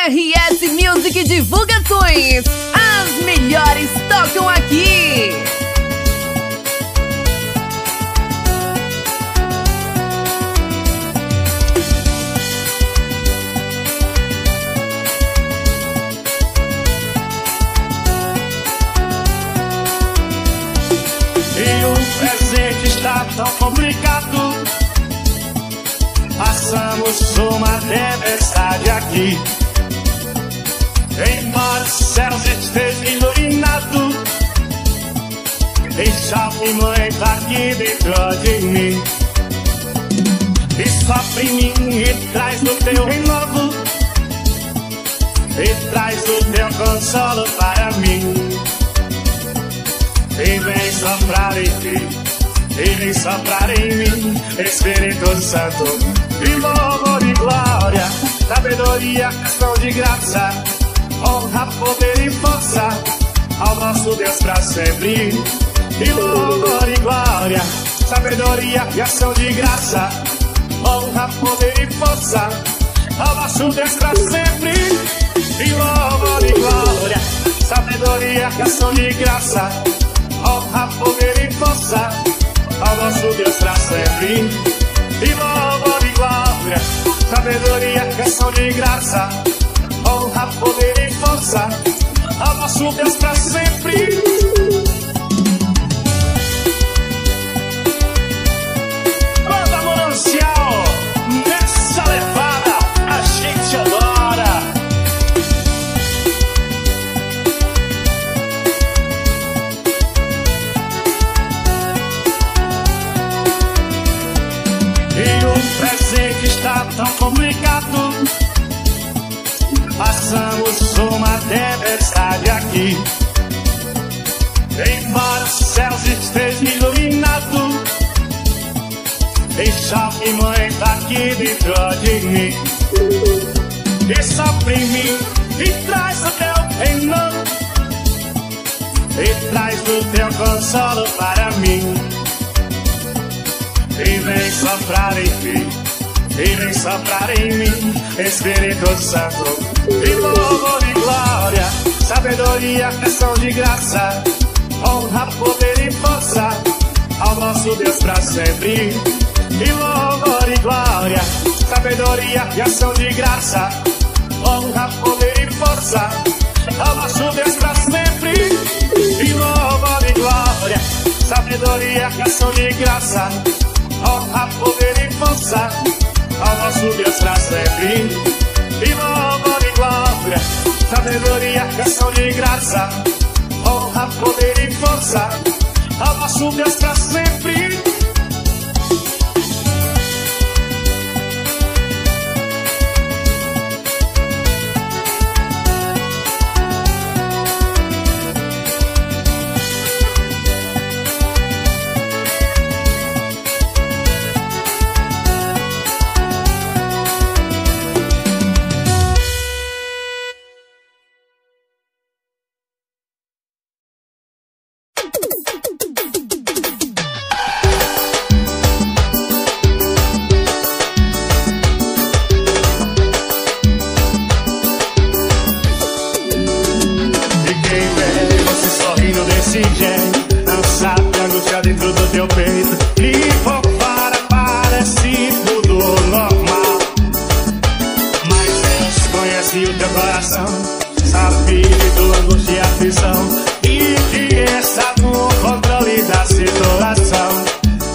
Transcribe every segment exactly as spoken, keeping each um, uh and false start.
R S Music Divulgações. As melhores tocam aqui. E o presente está tão complicado. Passamos uma tempestade aqui. Embora os céus estejam iluminados, tem chove muito aqui dentro de mim. E sopra em mim e traz do teu renovo, e traz o teu consolo para mim. E vem soprar em ti, e vem soprar em mim, Espírito Santo. E louvor e glória, sabedoria, questão de graça, honra, poder e força ao nosso Deus pra sempre. E louvor e glória, sabedoria e ação de graça, honra, poder e força ao nosso Deus pra sempre. E louvor e glória, sabedoria e ação de graça, honra, poder e força ao nosso Deus pra sempre. E louvor e glória, sabedoria e ação de graça, honra, poder e força ao nosso Deus pra sempre. Banda Manancial, nessa levada a gente adora. E o presente está tão complicado. Passamos uma tempestade aqui. Embora os céus estejam iluminados, tem chove muito aqui dentro de mim. E sopra em mim e traz o teu reino, e traz o teu consolo para mim. E vem soprar em ti, e vem soprar em mim, Espírito Santo. E louvor e glória, sabedoria, questão de graça, honra, poder e força ao nosso Deus pra sempre. E louvor e glória, sabedoria e ação de graça, honra, poder e força ao nosso Deus pra sempre. E louvor e glória, sabedoria e ação de graça, honra, poder e força ao nosso Deus pra sempre. E louvor e glória, sabedoria, ação de graça, honra, poder e força ao nosso Deus pra sempre. Dentro do teu peito e for para parece tudo normal, mas Deus conhece o teu coração, sabe de tua angústia e aflição, e que está no controle da situação.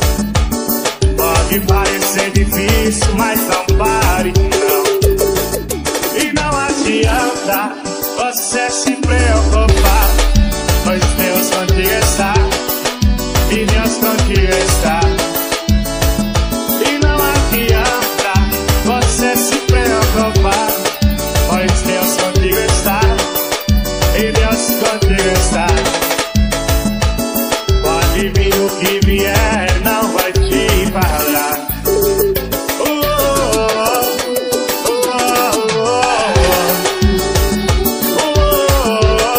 Pode parecer difícil, mas não pare não. E não adianta você se preocupar, pois Deus contigo está, e Deus contigo está. E não adianta você se preocupar, pois Deus contigo está, e Deus contigo está. Pode vir o que vier, não vai te parar. Oh, oh, oh, oh, oh, oh, oh.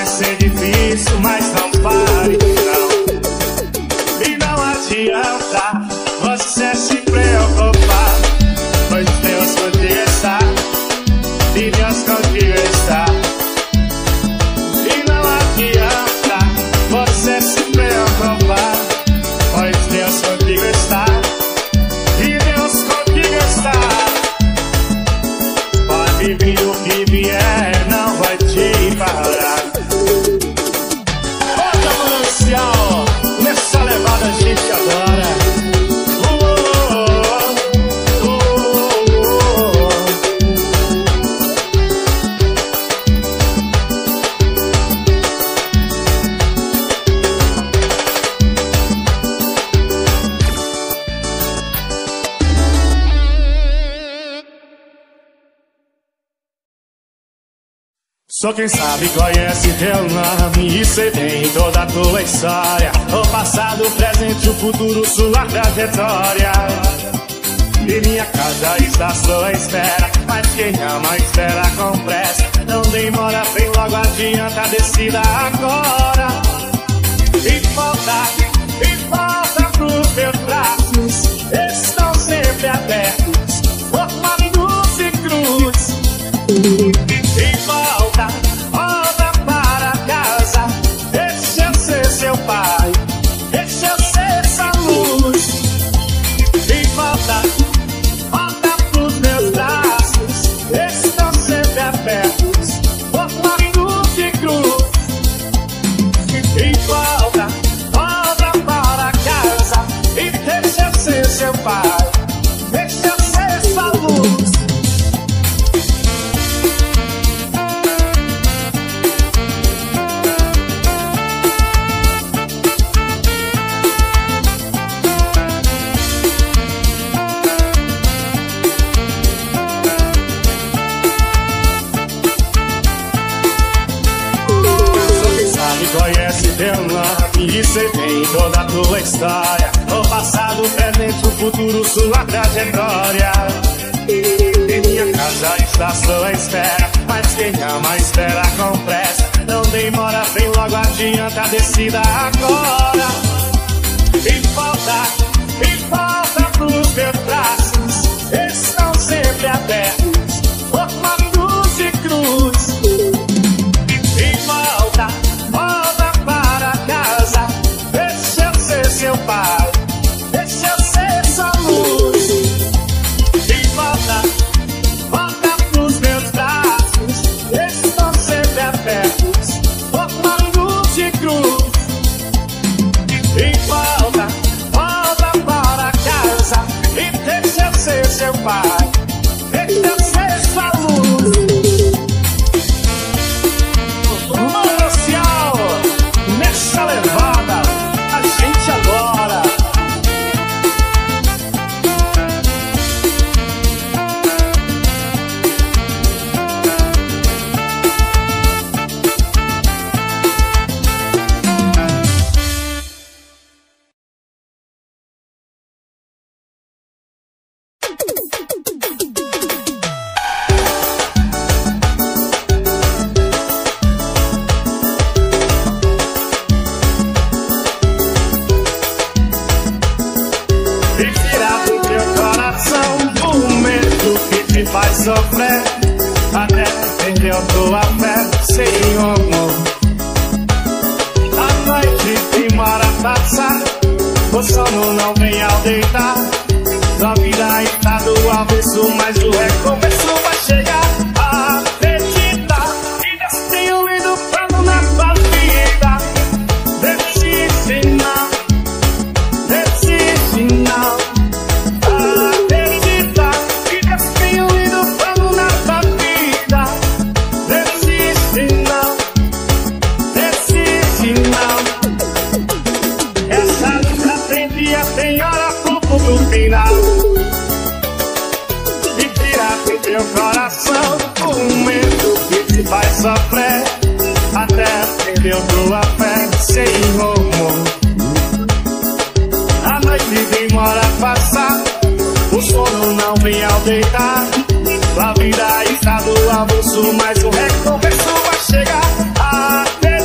Vai ser difícil, mas não pare, não. E não adianta você se preocupar, pois Deus contigo está, e Deus contigo está. E não adianta você se preocupar, pois Deus contigo está, e Deus contigo está. Pode vir o que vier, não vai te parar. Bota manancial, nessa levada a gente adora. Só quem sabe conhece teu nome e sei bem toda a tua história. O passado, o presente, o futuro, sua trajetória. E minha casa está à sua espera, mas quem ama espera com pressa. Não demora, vem logo, adianta, decida agora. E volta, e volta pros meus braços, estão sempre abertos, formando cruz e cruz. E volta, volta para casa, deixa eu ser seu pai, deixa eu ser sua luz. E volta, volta pros meus braços, estão sempre abertos, formando cruz e cruz. E volta, volta para casa, e deixa eu ser seu pai, deixa eu ser sua luz. Conhece teu nome e sei bem toda a tua história. O passado, o presente, o futuro, sua trajetória. E minha casa está à sua espera, mas quem ama espera com pressa. Não demora, vem logo, adianta, decida agora. E volta, e volta pros meus braços, estão sempre abertos, formando cruz e cruz. E volta, volta para casa, deixa eu ser seu pai, deixa eu ser sua luz. E volta, volta pros meus braços, estão sempre abertos, formando cruz e cruz. E volta, volta para casa, e deixa eu ser seu pai, deixa eu ser sua luz. Manancial, nessa levada a gente adora. Vai sofrer até perdeu tua fé, Senhor. A noite demora a passar, o sono não vem ao deitar. Tua vida está do avesso, mas o recomeço vai chegar. Acredita que Deus tem um lindo plano na tua vida. Desiste não, desiste não. E tira do teu coração o medo que te faz sofrer até perdeu tua fé, Senhor. A noite demora a passar, o sono não vem ao deitar. Tua vida está do avulso, mas o recomeço vai chegar. Até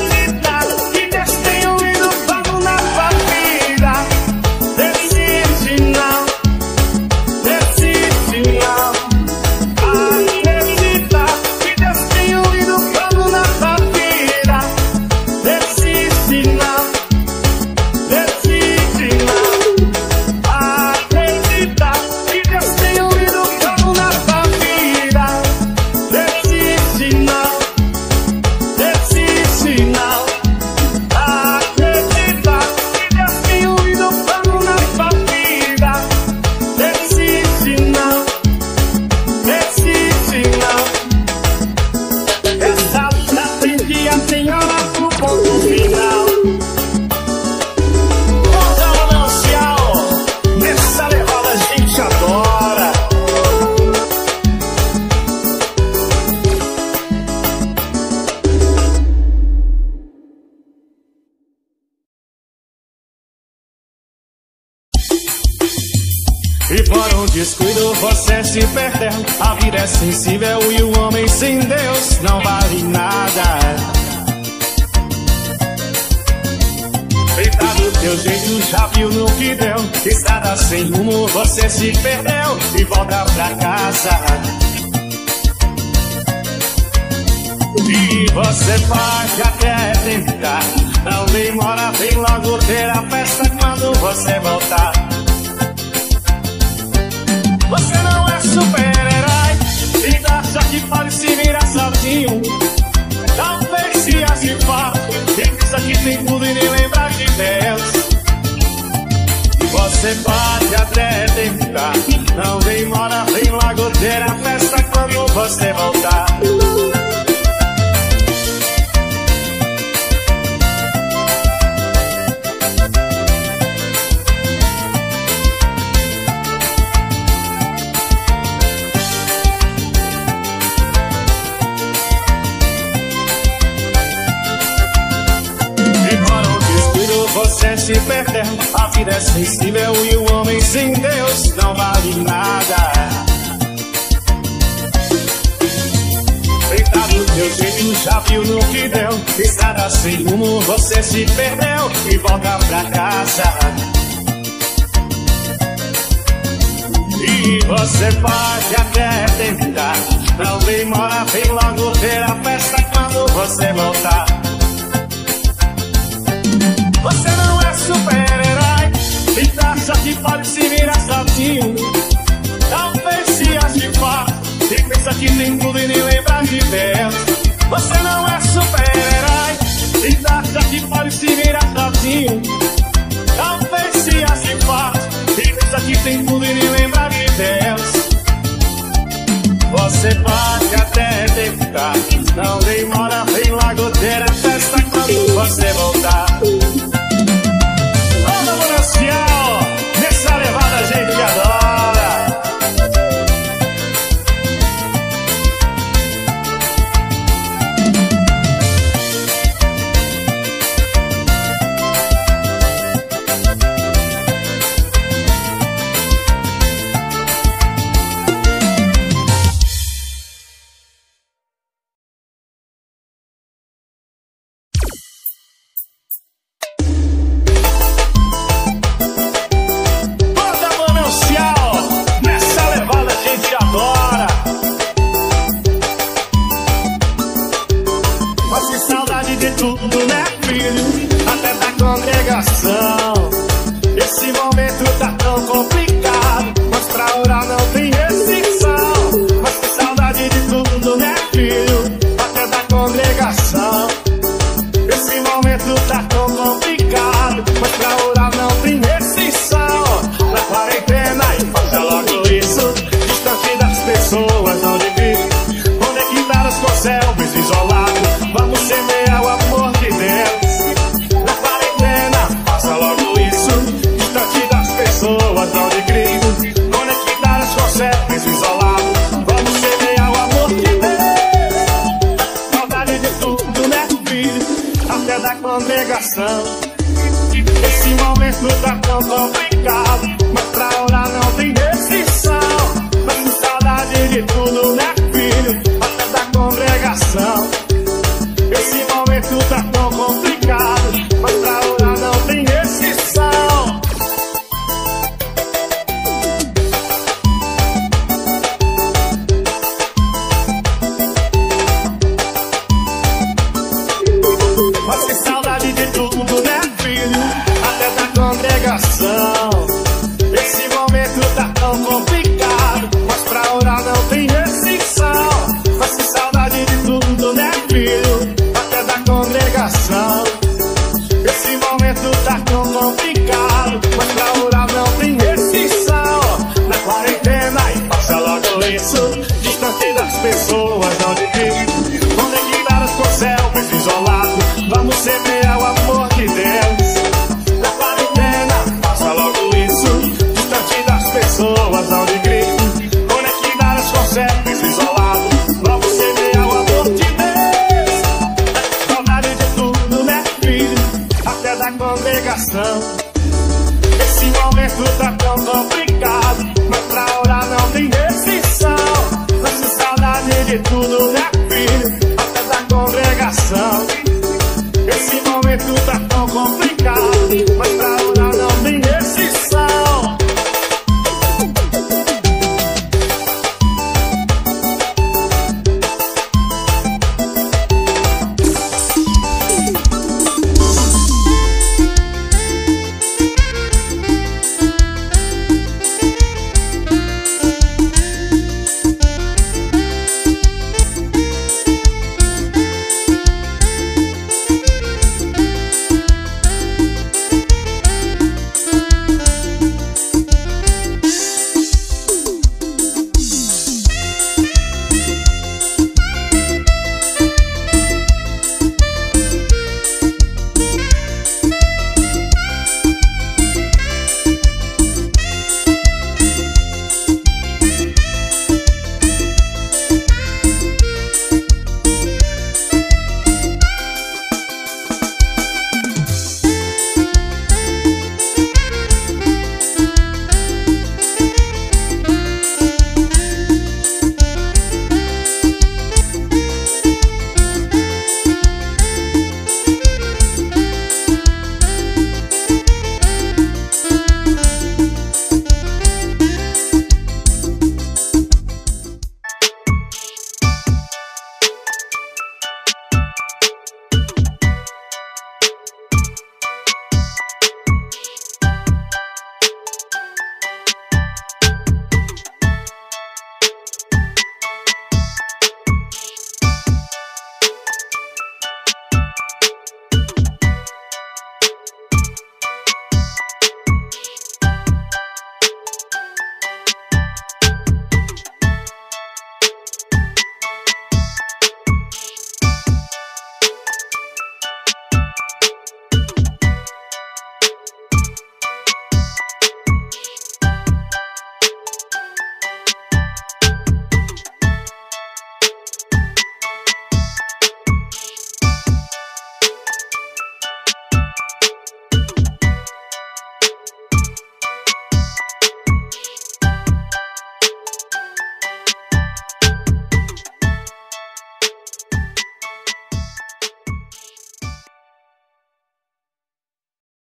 um descuido você se perdeu. A vida é sensível e o homem sem Deus não vale nada. Feita do teu jeito, já viu no que deu. Estrada sem rumo, você se perdeu e volta pra casa. E você pode até tentar, não demora, vem logo ter a festa quando você voltar. Você não é super-herói e acha que pode se virar sozinho. Talvez se ache fácil e pensa que tem tudo e nem lembra de Deus. Você pode até tentar, não demora, vem logo ter a festa quando você voltar. Você se perdeu, a vida é sensível e o homem sem Deus não vale nada. Feita do teu jeito, já viu no que deu. Estrada sem rumo, você se perdeu e volta pra casa. E você pode até tentar, não demora, vem logo ter a festa quando você voltar. Você não é super-herói e acha que pode se virar sozinho. Talvez se ache fácil e pensa que tem tudo e nem lembra de Deus. Você não é super-herói e acha que pode se virar sozinho. Talvez se ache fácil e pensa que tem tudo e nem lembra de Deus. Você pode até tentar, não demora, vem logo ter a festa quando você voltar. Onda Manancial, nessa levada a gente adora. Esse momento tá tão complicado, mas pra orar não tem restrição. Mas que saudade de tudo, né, filho? Até da congregação. Esse momento tá tão complicado, mas pra orar não tem restrição. Na quarentena e faça logo isso, distante das pessoas, não divide. Conectadas com o céu, mas isolado, vamos semear o amor de Deus. Na quarentena, faça logo isso, distante das pessoas, não de Cristo. Conectadas com o céu, mas isolado, vamos semear o amor de Deus. Saudade de tudo, né, filho? Até da congregação. Esse momento tá tão complicado, mas pra orar não tem restrição. Mas com saudade de tudo, né, filho? Até da congregação. Esse momento tá tão complicado, mas pra orar não tem restrição. Mas que saudade de tudo, né, filho? Até da congregação. Esse momento tá tão complicado, mas pra orar não tem restrição. Mas que saudade de tudo, né, filho? Até da congregação. Esse momento tá tão complicado, mas pra orar não tem restrição. Na quarentena e faça logo isso, distante das pessoas, não divide. Conectadas com o céu, mas isolado, vamos semear o amor de Deus. Na quarentena, faça logo isso, distante das pessoas, não de Cristo. Conectadas com o céu, mas isolado, vamos semear o amor de Deus. Saudade de tudo, né, filho? Até da congregação. Esse momento tá tão complicado, mas pra de tudo me